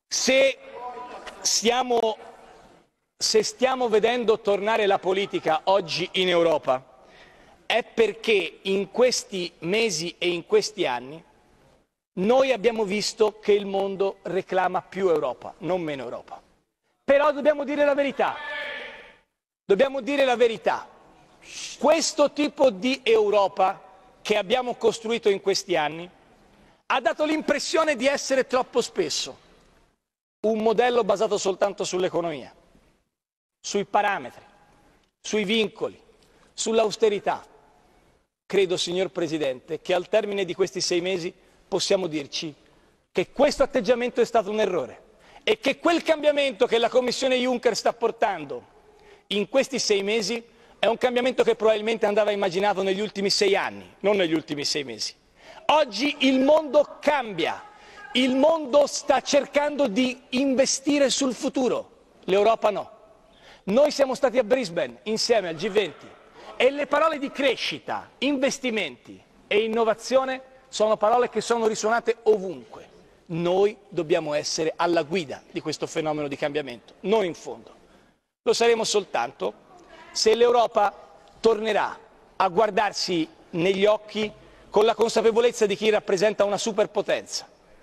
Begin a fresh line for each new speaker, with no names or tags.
Se stiamo vedendo tornare la politica oggi in Europa, è perché in questi mesi e in questi anni noi abbiamo visto che il mondo reclama più Europa, non meno Europa. Però dobbiamo dire la verità. Dobbiamo dire la verità. Questo tipo di Europa che abbiamo costruito in questi anni ha dato l'impressione di essere troppo spesso un modello basato soltanto sull'economia, sui parametri, sui vincoli, sull'austerità. Credo, signor Presidente, che al termine di questi 6 mesi possiamo dirci che questo atteggiamento è stato un errore e che quel cambiamento che la Commissione Juncker sta portando in questi 6 mesi è un cambiamento che probabilmente andava immaginato negli ultimi 6 anni, non negli ultimi 6 mesi. Oggi il mondo cambia, il mondo sta cercando di investire sul futuro, l'Europa no. Noi siamo stati a Brisbane insieme al G20 e le parole di crescita, investimenti e innovazione sono parole che sono risuonate ovunque. Noi dobbiamo essere alla guida di questo fenomeno di cambiamento, non in fondo. Lo saremo soltanto se l'Europa tornerà a guardarsi negli occhi con la consapevolezza di chi rappresenta una superpotenza.